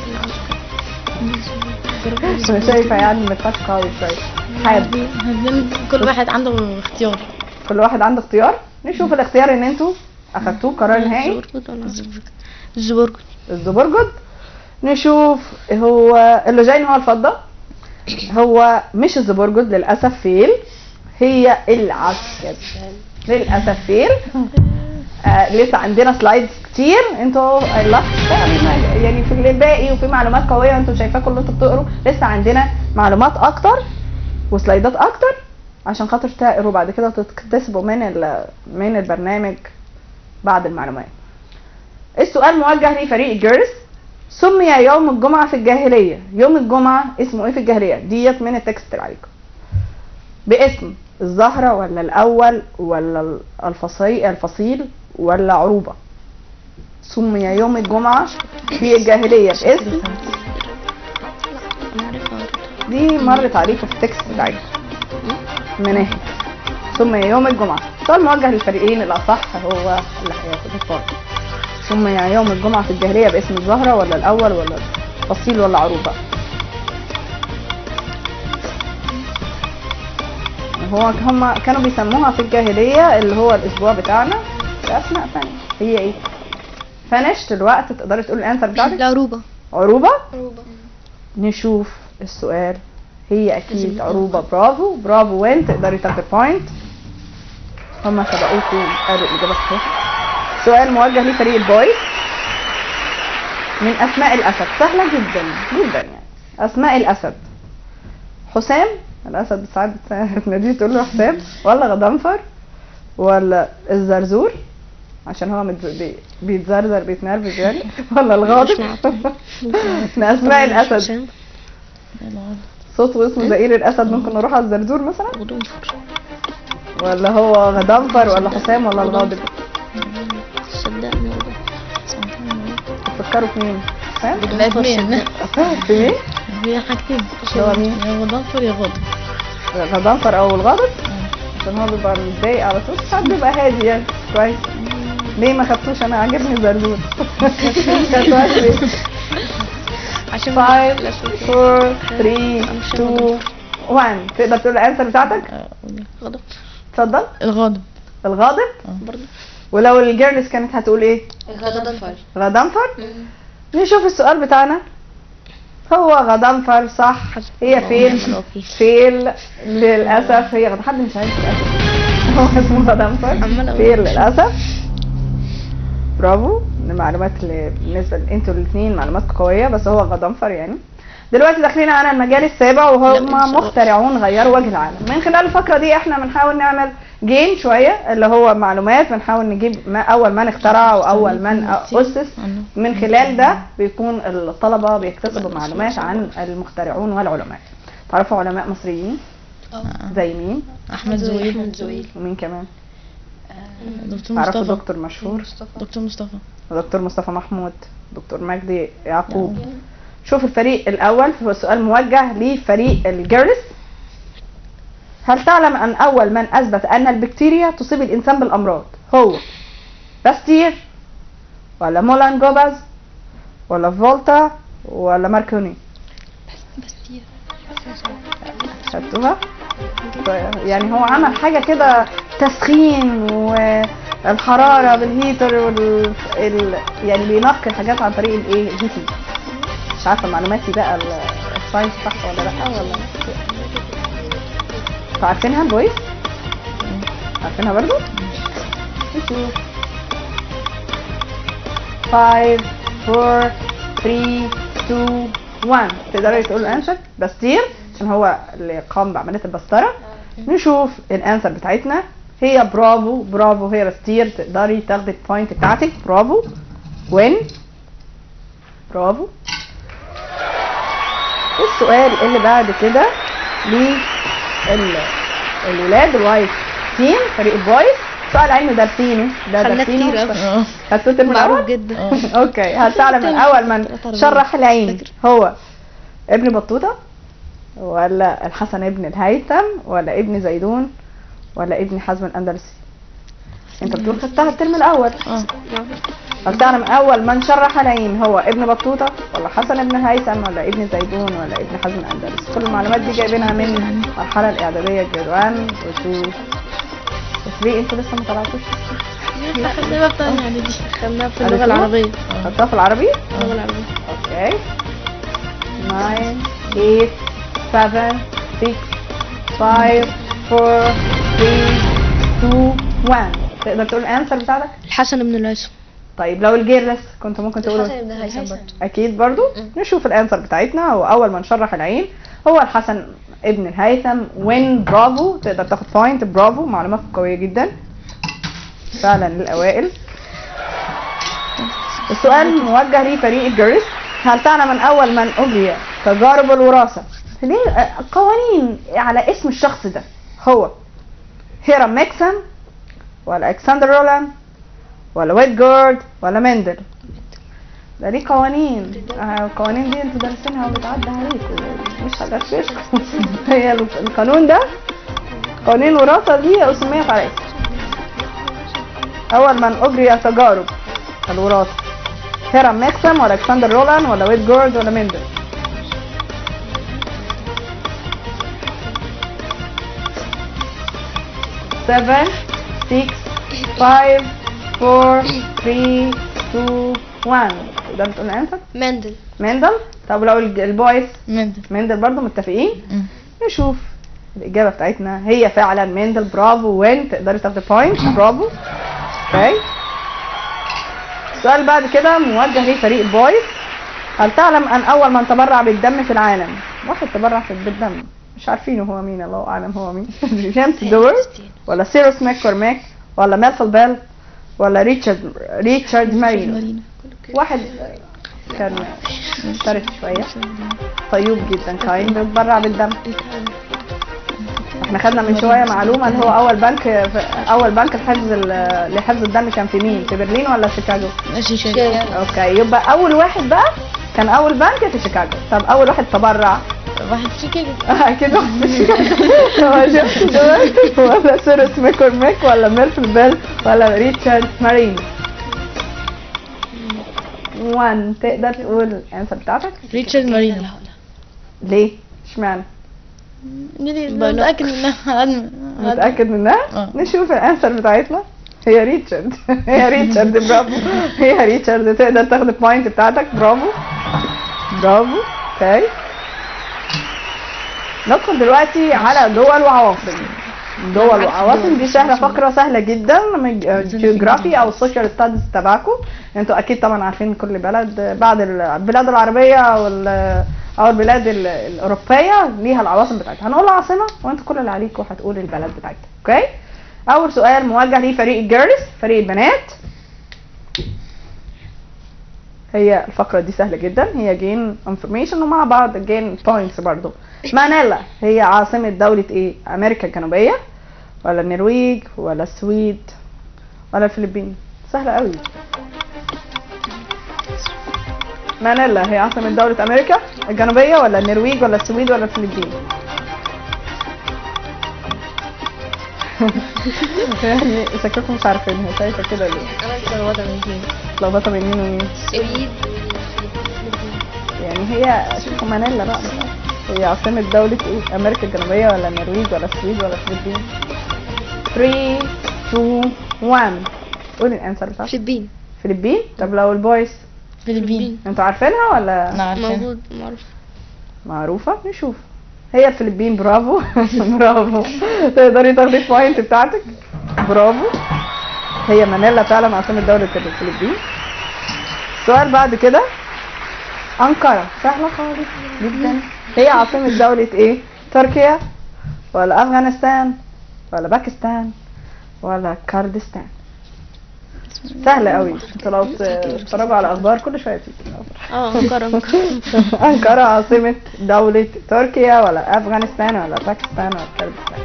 انا شايفة يعني النقاش قوي شوية. حابب كل واحد عنده اختيار. كل واحد عنده اختيار. نشوف الاختيار ان انتوا اخدتوه قرار نهائي. الزبرجد. نشوف هو اللجين هو الفضة. هو مش الزبرجد للأسف، فيل. هي العسكر للأسف فيل. لسه عندنا سلايدز كتير. انتوا يعني في الباقي وفي معلومات قوية انتوا شايفاه كل انتوا بتقروا. لسه عندنا معلومات اكتر وسلايدات اكتر عشان خاطر تقروا بعد كده وتكتسبوا من البرنامج بعد المعلومات. السؤال موجه لفريق الجيرلز. سمي يوم الجمعة في الجاهلية. يوم الجمعة اسمه ايه في الجاهلية؟ ديت من التكست اللي عليكم. باسم الزهرة ولا الأول ولا الفصيل ولا عروبة؟ سمي يوم الجمعة في الجاهلية باسم دي مرت عليكم في التكست بتاعتكم مناهج. سمي يوم الجمعة. سؤال موجه للفريقين، الأصح هو اللي هياخد الفرق. سمي يوم الجمعة في الجاهلية باسم الزهرة ولا الأول ولا الفصيل ولا عروبة؟ هم كانوا بيسموها في الجاهلية اللي هو الاسبوع بتاعنا باسماء ثانية. هي ايه؟ فنشت الوقت، تقدري تقول الانسر بتاعتك؟ العروبة. عروبة. عروبة. نشوف السؤال. هي اكيد عروبة. برافو برافو. وين تقدري تاخدي بوينت. هما سبقوكوا قالوا الاجابة صحيحة. سؤال موجه لفريق البويز. من اسماء الاسد، سهلة جدا جدا يعني. اسماء الاسد: حسام، الاسد ساعات بتناديه تقول له حسام، ولا غضنفر، ولا الزرزور عشان هو بيتزرزر بيتنرفز يعني، ولا الغاضب. من اسماء الاسد. حسام. صوت واسم زئير الاسد، ممكن نروح على الزرزور مثلا، غضنفر. ولا هو غضنفر، ولا حسام، ولا الغاضب. صدقني والله. تفكروا في مين؟ حسام؟ الاثنين. في مين؟ في حاجتين. هو مين؟ يا غضنفر يا غاضب. غضنفر او الغاضب، عشان هو بيبقى متضايق على طول، ساعات بيبقى هادي يعني. كويس. ليه ما خدتوش؟ انا عاجبني الزرزور. عشان 5 4 3 2 1. تقدر تقول الانسر بتاعتك؟ غضب. اتفضل. الغاضب. الغاضب. برضه. ولو الجيرلز كانت هتقول ايه؟ غضنفر. غضنفر. نشوف السؤال بتاعنا. هو غضنفر صح. هي فيل. فيل للاسف. هي حد مش عارف للاسف. هو اسمه غضنفر. فيل للاسف. برافو. المعلومات اللي بالنسبه انتوا الاثنين معلومات قويه، بس هو غضنفر يعني. دلوقتي داخلين على المجال السابع، وهم مخترعون غيروا وجه العالم. من خلال الفقره دي احنا بنحاول نعمل جيم شويه، اللي هو معلومات. بنحاول نجيب اول من اخترع واول من اسس. من خلال ده بيكون الطلبه بيكتسبوا معلومات عن المخترعون والعلماء. تعرفوا علماء مصريين زي مين؟ احمد زويل. ومين كمان؟ دكتور تعرفوا مصطفى. دكتور مشهور؟ دكتور مصطفى. ودكتور مصطفى محمود، دكتور مجدي يعقوب. شوف الفريق الاول، هو السؤال موجه لفريق الجيرلز. هل تعلم ان اول من اثبت ان البكتيريا تصيب الانسان بالامراض هو باستير، ولا مولان جوباز، ولا فولتا، ولا ماركوني؟ باستير. خدتوها؟ يعني هو عمل حاجه كده تسخين والحراره بالهيتر يعني بينقي الحاجات عن طريق الايه؟ الهيتنج. مش عارفه معلوماتي بقى الساينس صح ولا لا، ولا انتوا عارفينها البويز؟ عارفينها برضو؟ نشوف. 5 4 3 2 1. تقدروا تقولوا الانسر؟ باستير، عشان هو اللي قام بعمليه البسطره. نشوف الانسر بتاعتنا. هي برافو برافو، هي باستير. تقدري تاخدي البوينت بتاعتك. برافو. وين؟ برافو. السؤال اللي بعد كده للولاد الوايت تيم، فريق البويز. سؤال علمي دارسينه، ده خدناه دارسينه. كتير أوي. خدتوه الترم معروف الاول؟ جدا. اوكي. هل تعلم من اول من شرح العين هو ابن بطوطه، ولا الحسن ابن الهيثم، ولا ابن زيدون، ولا ابن حزم الاندلسي؟ انت بتقول خدتها الترم الاول. هل تعلم اول من شرح العين هو ابن بطوطه، ولا حسن ابن الهيثم، ولا ابن زيدون، ولا ابن حزم الاندلسي؟ كل المعلومات دي جايبينها من المرحله الاعداديه جريد 1 و 2 و 3. انتوا لسه ما طلعتوش؟ لا خدناها بتاع يعني دي. خدناها في اللغة العربية. خدتها في العربي؟ اللغة العربية. اوكي. 9 8 7 6 5 4 3 2 1. تقدر تقول الانسر بتاعتك؟ الحسن بن الهيثم. طيب لو الجيرلس كنت ممكن تقوله؟ الحسن بن الهيثم برضه. اكيد برضو. نشوف الانسر بتاعتنا. هو اول من شرح العين هو الحسن ابن الهيثم. وين؟ برافو. تقدر تاخد بوينت. برافو. معلومات قويه جدا فعلا للاوائل. السؤال موجه لفريق الجيرلز. هل تعلم من اول من اجري تجارب الوراثه؟ ليه قوانين على اسم الشخص ده هو هيرام ميكسن، ولا الكسندر رولان، ولا ويتجارد، ولا مندل؟ ده ليه قوانين. القوانين دي انتوا دارسينها وبتعدي عليكم، مش هغششكم. هي القانون ده، قوانين الوراثه دي سميت على اسم اول من اجري تجارب الوراثه. هيرام ميكسن، ولا الكسندر رولان، ولا ويتجارد، ولا مندل؟ 7 6 5 4 3 2 1. تقدر تقول الانسر؟ مندل. مندل. طب لو البويز؟ مندل. مندل برضو متفقين؟ نشوف الإجابة بتاعتنا هي فعلا مندل. برافو. وين تقدري تاخدي بوينت. برافو. اوكي. السؤال بعد كده موجه لفريق البويز. هل تعلم أن أول من تبرع بالدم في العالم؟ واحد تبرع بالدم مش عارفينه هو مين، الله أعلم هو مين. جيمس دور ولا سيروس ماكورماك ولا ميلفل بيل ولا ريتشارد مارينو. واحد كان شرس شوية، طيوب جدا، كاين، بيتبرع بالدم. احنا خدنا من شويه معلومه ان هو اول بنك لحفظ الدم كان في مين؟ في برلين ولا شيكاغو؟ اوكي، يبقى اول واحد بقى كان اول بنك في شيكاغو. طب اول واحد تبرع؟ واحد في شيكاغو. اكيد واحد في شيكاغو. هو جيمس دور ولا سيروس ماكورماك ولا ميلفل بيل ولا ريتشارد مارينو؟ 1. تقدر تقول الانسر بتاعتك؟ ريتشارد مارينو. ليه؟ اشمعنى؟ متأكد منها. متأكد منها؟ نشوف الانسر بتاعتنا. هي ريتشارد. هي ريتشارد. برافو. هي ريتشارد. تقدر تاخد البوينت بتاعتك. برافو. برافو. اوكي. ندخل دلوقتي على دول وعواصم. دول وعواصم دي سهله، فقره سهله جدا من الجيوغرافي او السوشيال ستاديز تبعكم. انتوا اكيد طبعا عارفين كل بلد بعد البلاد العربيه او البلاد الاوروبيه ليها العواصم بتاعتها. هنقول العاصمه وانتوا كل اللي عليكم هتقولوا البلد بتاعتها. اوكي. اول سؤال موجه لفريق الجيرلز، فريق البنات. هي الفقره دي سهله جدا، هي جين انفورميشن ومع بعض جين بوينتس برضو. مانيلا هي عاصمه دوله ايه؟ امريكا الجنوبيه ولا النرويج ولا السويد ولا الفلبين؟ سهله قوي. مانيلا هي عاصمه دوله امريكا الجنوبيه ولا النرويج ولا السويد ولا الفلبين؟ يعني شكلكم مش عارفينها، شايفه كده ليه؟ انا متلخبطه من اثنين. متلخبطه بين مين ومين؟ السويد. يعني هي شوفوا مانيلا بقى، هي عاصمة دولة ايه؟ امريكا الجنوبية ولا النرويج ولا السويد ولا الفلبين؟ 3 2 1. قولي الانسر بتاعتك. الفلبين. فلبين؟ طب لو البويس؟ فلبين. انتوا عارفينها ولا؟ انا عارفة. موجود معروف. معروفة؟ نشوف. هي الفلبين. برافو. برافو. تقدري تاخدي البوينت بتاعتك. برافو. هي مانيلا فعلا عاصمة دولة الفلبين. السؤال بعد كده أنقرة. سهلة خالص جدا. هي عاصمة دولة ايه؟ تركيا ولا أفغانستان ولا باكستان ولا كردستان؟ سهلة قوي. انتوا لو تتفرجوا على أخبار كل شوية تيجي أنقرة. أنقرة عاصمة دولة تركيا ولا أفغانستان ولا باكستان ولا كردستان؟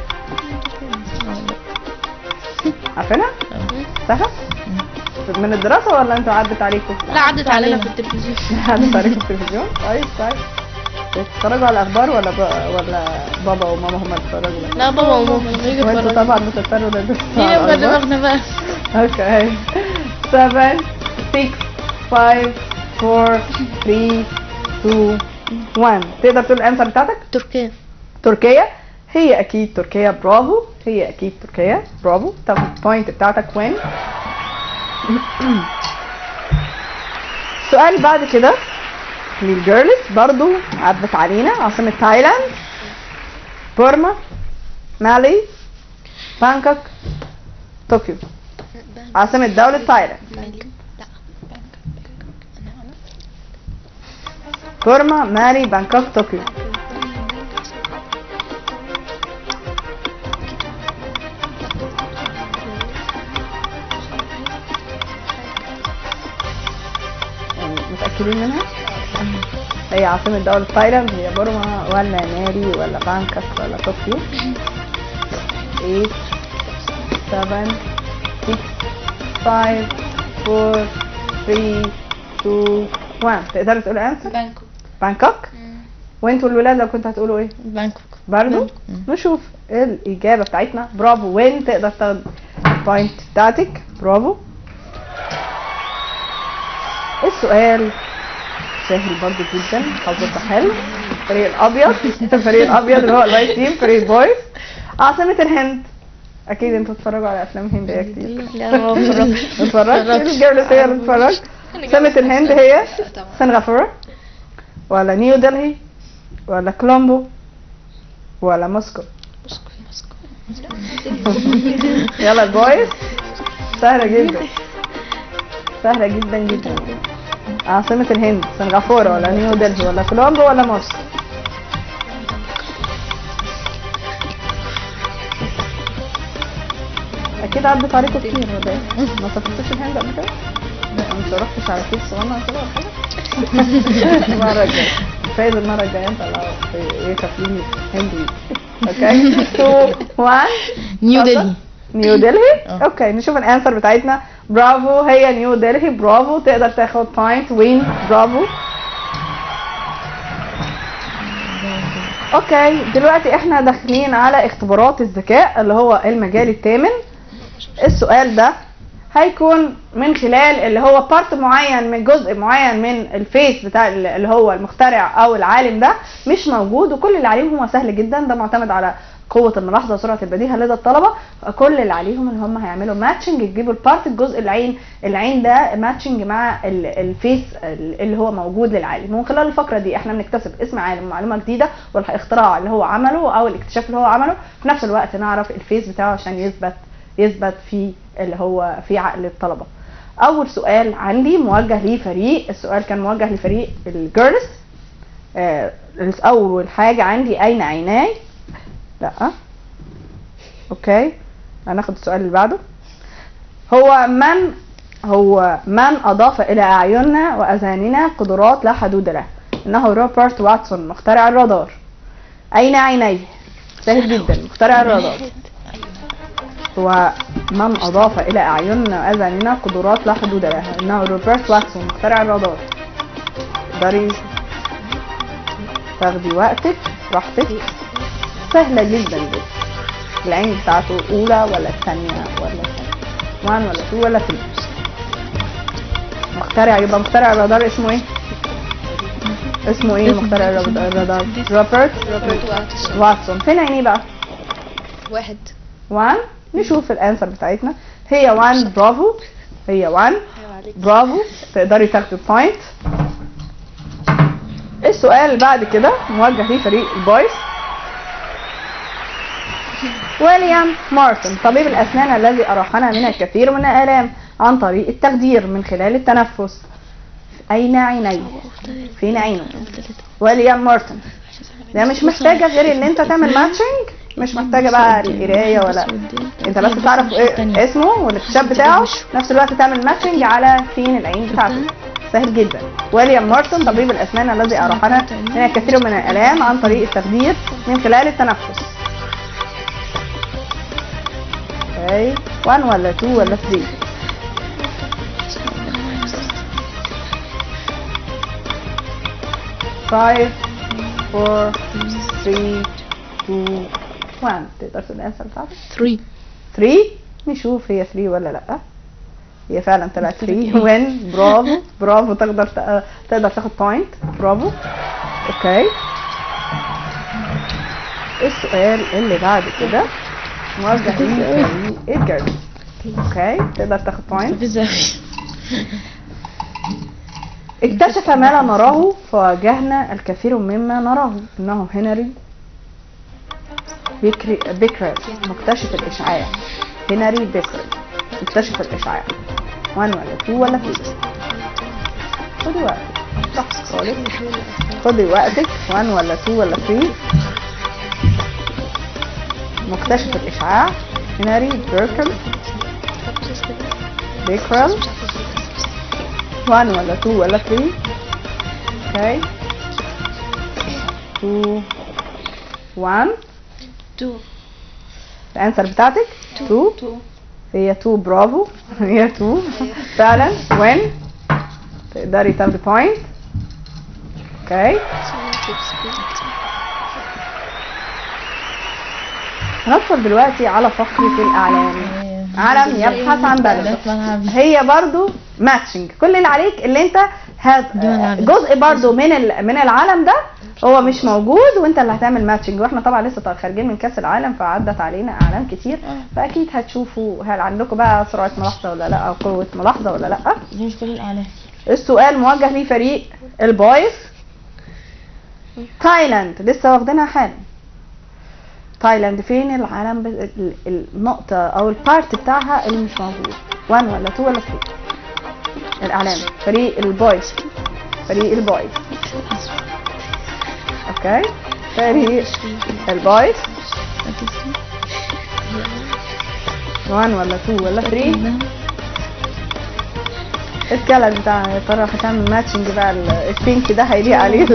عارفينها؟ سهلة؟ من الدراسة ولا انتوا عدت عليكم؟ لا عدت علينا في التلفزيون. عدت عليكم في التلفزيون؟ كويس كويس. بتتفرجوا على الأخبار ولا بابا وماما هم اللي بيتفرجوا؟ لا بابا وماما. وانتوا طبعا بتضطروا مين يبقى دماغنا بقى؟ اوكي. 7 6 5 4 3 2 1. تقدر تقول الانسر بتاعتك؟ تركيا. تركيا. هي اكيد تركيا. برافو. هي اكيد تركيا. برافو. تاخد البوينت بتاعتك. وين؟ السؤال بعد كده للجيرلز برضو عدت علينا. عاصمة تايلاند، بورما، مالي، بانكوك، طوكيو. عاصمة دولة تايلاند. بورما، مالي، بانكوك، طوكيو. متأكدين منها؟ هي عاصمة دولة تايلاند هي بورما ولا مالي ولا بانكوك ولا طوكيو؟ 8 7 6 5 4 3 2 1. تقدروا تقولوا انسر؟ بانكوك. بانكوك؟ وانتوا الولاد لو كنتوا هتقولوا ايه؟ بانكوك برضو؟ نشوف ايه الإجابة بتاعتنا. برافو. وين تقدر تاخد البوينت بتاعتك. برافو. السؤال سهل برضو جدا، حظك حلو. الفريق الابيض. الفريق الابيض اللي هو الوايت تيم، فريق بويز. عاصمة الهند. اكيد انتوا بتتفرجوا على افلام هنديه كتير. لا ما بفرجش. اتفرجت الجولة هي اللي اتفرجت. سمة الهند هي سنغافورة ولا نيو دلهي ولا كولومبو ولا موسكو؟ يلا البويز، سهلة جدا، سهلة جدا جدا. عاصمة الهند سنغافورة ولا نيو دلهي ولا كولومبو ولا موسكو؟ اكيد عدت عليكم كتير ولا ايه؟ ما سافرتوش الهند قبل كده؟ انت رحتش على كيس صغنن كده ولا حاجه؟ المره الجايه فايز، المره الجايه انت اللي يكفيني هندي. اوكي 2 1 نيو دلهي. نيو دلهي. اوكي نشوف الانسر بتاعتنا. برافو، هي نيو دلهي. برافو، تقدر تاخد بوينت. وين برافو. اوكي دلوقتي احنا داخلين على اختبارات الذكاء اللي هو المجال الثامن. السؤال ده هيكون من خلال اللي هو بارت معين من جزء معين من الفيس بتاع اللي هو المخترع او العالم ده مش موجود، وكل اللي عليهم هو سهل جدا. ده معتمد على قوة الملاحظة وسرعة البديهة لدى الطلبة. كل اللي عليهم ان هم هيعملوا ماتشنج، يجيبوا البارت الجزء العين ده ماتشنج مع الفيس اللي هو موجود للعالم. ومن خلال الفقرة دي احنا بنكتسب اسم عالم ومعلومة جديدة والاختراع اللي هو عمله او الاكتشاف اللي هو عمله، في نفس الوقت نعرف الفيس بتاعه عشان يثبت في اللي هو في عقل الطلبة. اول سؤال عندي موجه لفريق، السؤال كان موجه لفريق الجيرلز. اول حاجة عندي اين عيناي؟ لا. اوكي هناخد السؤال اللي بعده. هو من اضاف الى اعيننا واذهاننا قدرات لا حدود لها؟ انه روبرت واتسون مخترع الرادار. اين عينيه؟ سهل جدا، مخترع الرادار. هو من اضاف الى اعيننا واذهاننا قدرات لا حدود لها؟ انه روبرت واتسون مخترع الرادار. تقدري تاخدي وقتك براحتك، سهلة جدا جدا. العين بتاعته اولى ولا الثانية ولا 1 ولا 2 ولا 3؟ مخترع، يبقى مخترع الرادار اسمه ايه؟ اسمه ايه مخترع الرادار؟ روبرت واتسون. فين عينيه بقى؟ 1. نشوف الانسر بتاعتنا. هي 1. برافو، هي 1. برافو، تقدري تاخدي بوينت. السؤال اللي بعد كده موجه لفريق البويز. ويليام مارتن طبيب الأسنان الذي أراحنا من الكثير من الآلام عن طريق التخدير من خلال التنفس. أين عينيه؟ فين عينه؟ ويليام مارتن. ده مش محتاجة غير ان انت تعمل ماتشنج، مش محتاجة بقى القراية ولا انت بس تعرف ايه اسمه والاكتشاف بتاعه، في نفس الوقت تعمل ماتشنج على فين العين بتاعته. سهل جدا. ويليام مارتن طبيب الأسنان الذي أراحنا من الكثير من الآلام عن طريق التخدير من خلال التنفس. اوكي 1 ولا 2 ولا 3؟ Five, 4, 3, 2, 1. تقدر تقول الانسر بتاعتك؟ 3. نشوف هي 3 ولا لا. هي فعلا طلعت 3. وين برافو برافو، تقدر تاخد بوينت. برافو. اوكي السؤال اللي بعد كده موجه لفريق الجيرلز. اوكي تقدر تاخد بوينت. اكتشف ما لا نراه فواجهنا الكثير مما نراه. انه هنري بيكرل مكتشف الاشعاع. هنري بيكرل مكتشف الاشعاع. 1 ولا 2 ولا 3؟ خدي وقتك براحتك خالص، خدي وقتك. 1 ولا 2 ولا 3؟ مكتشف الاشعاع هنري بيكرل. 1 ولا 2 ولا 3؟ اوكي 2 1 2. الانسر بتاعتك 2. هي 2. برافو هي 2 فعلا. وين تقدري تاخدي بوينت. اوكي هندخل دلوقتي على فقرة الأعلام. علم يبحث عن بلد. هي برضو ماتشنج. كل اللي عليك اللي انت العلم. جزء برضو من العالم ده هو مش موجود، وانت اللي هتعمل ماتشنج. واحنا طبعا لسه خارجين من كاس العالم، فعدت علينا اعلام كتير، فاكيد هتشوفوا هل عندكم بقى سرعه ملاحظه ولا لا، او قوه ملاحظه ولا لا. دي مش كل الاعلام. السؤال موجه لفريق البويز. تايلاند لسه واخدينها حالا. تايلاند فين العالم النقطة او البارت بتاعها اللي مش موجود؟ 1 ولا 2 ولا 3؟ الاعلام فريق البويز. فريق البويز. اوكي، فريق البويز 1 ولا 2 ولا 3؟ الكلر بتاع يا ترى هتعمل ماتشنج بقى البينك ده هيليق عليه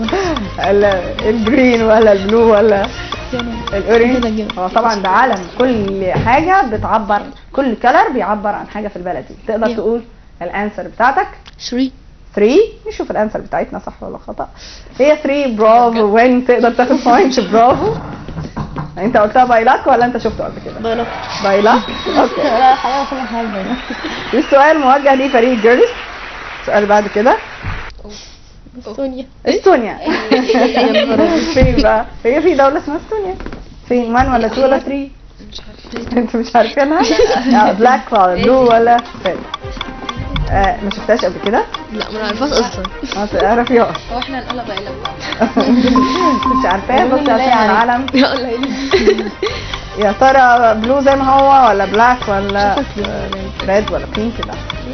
الجرين ولا البلو ولا الاورنج؟ هو طبعا ده عالم، كل حاجه بتعبر، كل كلر بيعبر عن حاجه في البلد دي. تقدر تقول الانسر بتاعتك 3. 3. نشوف الانسر بتاعتنا صح ولا خطا. هي 3. برافو. وين تقدر تاخد بوينت. برافو. انت قلتها بايلاك ولا انت شفته قبل كده؟ بايلاك. بايلاك. اوكي. لا حاجه كل حاجه باينه. السؤال موجه لفريق الجيرلز. السؤال بعد كده استونيا. استونيا. فين بقى؟ هي في دولة اسمها استونيا. فين؟ 1 ولا 2 ولا 3؟ انتوا مش عارفينها؟ بلاك ولا بلو ولا فين؟ ما شفتهاش قبل كده؟ لا ما نعرفهاش اصلا. ما تعرفيهاش. هو احنا نقلب بايلاك. مش عارفاها بس عشان العالم. يلا يا ترى بلو زي ما هو ولا بلاك ولا ريد ولا بينك كده؟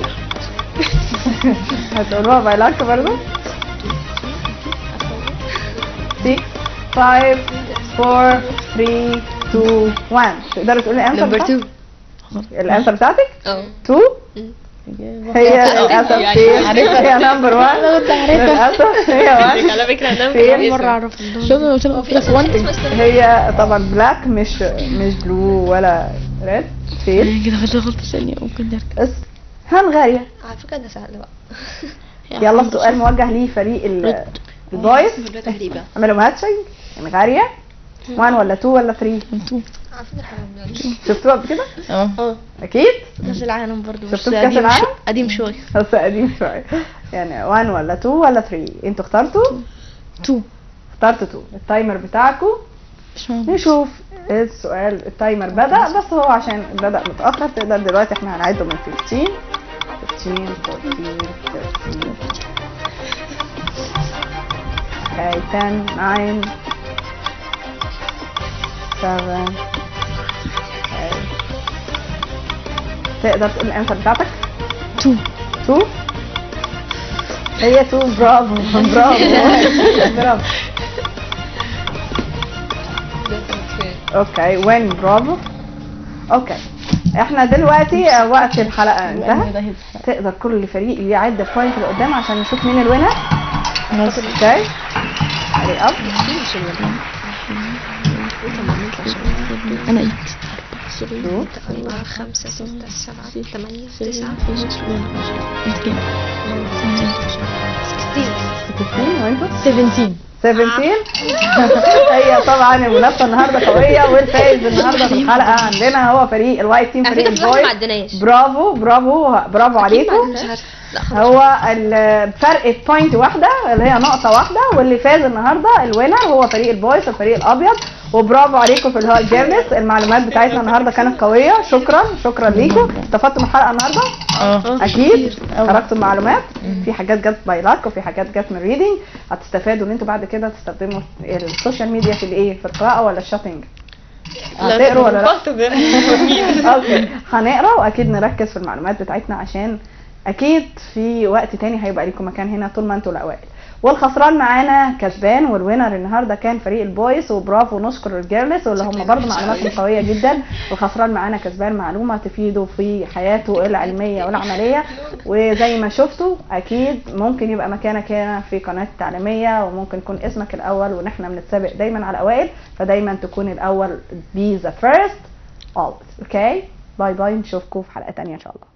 هتقولوها بايلاك برضه؟ 6 5 4 3 2 1. تقدري تقولي الانسر نمبر 2. الانسر بتاعتك؟ 2. هي للاسف هي نمبر 1. للاسف هي 1. على فكره انا فين؟ مره اعرف شوف هي طبعا بلاك مش بلو ولا ريد. فين؟ كده غلطه ثانيه ممكن نركز. هنغاريا. على فكره ده سهل بقى. يلا السؤال موجه لفريق البويز. عملوا ماتشنج. هنغاريا 1 ولا 2 ولا 3؟ على فكره حرام. شفتوها قبل كده؟ اه اكيد. كاس العالم برضه شفتوا في كاس العالم؟ قديم شويه. بس قديم شويه. يعني 1 ولا 2 ولا 3؟ انتوا اخترتوا 2. اخترتوا 2. التايمر بتاعكم نشوف. السؤال التايمر بدأ، بس هو عشان بدأ متأخر تقدر دلوقتي احنا هنعده من 15 15 14 13 okay 10 9 7 تقدر تقول الانسر بتاعتك؟ 2. 2. هي 2. برافو برافو برافو. اوكي وين؟ برافو. اوكي احنا دلوقتي وقت الحلقه انتهى. تقدر كل فريق يعد بوينت لقدام عشان نشوف مين الوينر. اوكي هري اب. انا 4 5 6 7 8 9 وانتوا 17. 17. هي طبعا المنافسه النهارده قويه، والفايز النهارده في الحلقه عندنا هو فريق الوايت تيم، فريق البويز. برافو برافو برافو عليكم. هو الفرق بوينت واحده اللي هي نقطه واحده، واللي فاز النهارده الوينر هو فريق البويز والفريق الابيض. وبرافو عليكم في الهاي جيرنس. المعلومات بتاعتنا النهارده كانت قويه. شكرا ليكم. استفدتوا من الحلقه النهارده؟ اكيد خرجتوا معلومات. في حاجات جت باي لاك وفي حاجات جت من ريدنج. هتستفادوا ان انتوا بعد كده تستخدموا السوشيال ميديا في الايه، في القراءه ولا الشوبينج؟ هتقروا ولا لا؟ اوكي هنقرا، واكيد نركز في المعلومات بتاعتنا عشان اكيد في وقت تاني هيبقى ليكم مكان هنا طول ما انتوا الاوائل. والخسران معانا كسبان، والوينر النهارده كان فريق البويز. وبرافو نشكر الجيرلس واللي هم برضه معلوماتهم قويه جدا. والخسران معانا كسبان معلومه تفيده في حياته العلميه والعمليه. وزي ما شفتوا اكيد ممكن يبقى مكانك هنا في قناه تعليميه، وممكن يكون اسمك الاول، ونحن بنتسابق دايما على الاوائل، فدايما تكون الاول be the first always. اوكي باي باي، نشوفكم في حلقه تانيه ان شاء الله.